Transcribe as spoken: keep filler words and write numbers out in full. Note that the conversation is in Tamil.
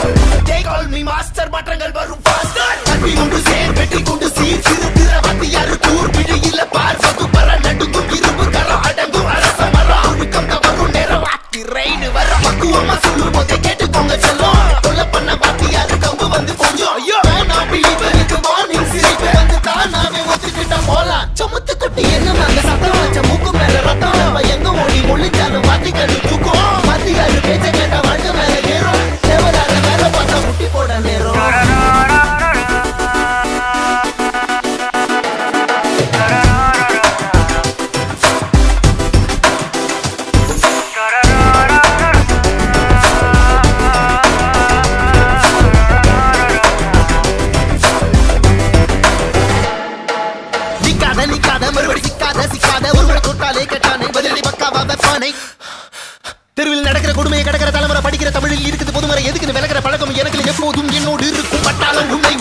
They call me master, மாற்றங்கள் வரும் faster. கல்வி ஒன்று சேர் வெற்றி கொண்டு சீர் திருத்திர வாத்தியாரு கூர் பிழையில பார் வகுப்பற நடுங்கும் இரும்பு கரம் அடங்கும் அரச மரம் ஒழுக்கம் தவறும் நேரம் வாக்கி ரெயின் வர பக்குவமா சொல்லும் போதே கேட்டுக்கோங்க செல்லும் கொல்ல பண்ண வாத்தியாரு கம்பு வந்து கொஞ்சம் ஐயோ நான் பிழிவு இது வார்னிங் சிரிப்பு வந்து தானாவே ஒத்துக்கிட்ட போலாம் சமுத்து குட்டி என்ன அந்த சத்தம் வச்ச மூக்கு மேல ரத்தம் நம்ம எங்க ஓடி ஒளிச்சாலும் வாத்திக்காரு தூக்கும் வாத்தியாரு பேச்ச கேட்ட வாழ்க்கை மேல ஏறும் தேவதார வேலை பார்த்தா முட்டி போட நேரம் தெருவில் நடக்கிற கொடுமையை கடக்கிற தலைமுறை படிக்கிற தமிழில் இருக்குது பொதுமுறை எதுக்கு விலகிற பழக்கம் எனக்கு எப்போதும் என்னோடு இருக்கும் பட்டாளம் உண்மை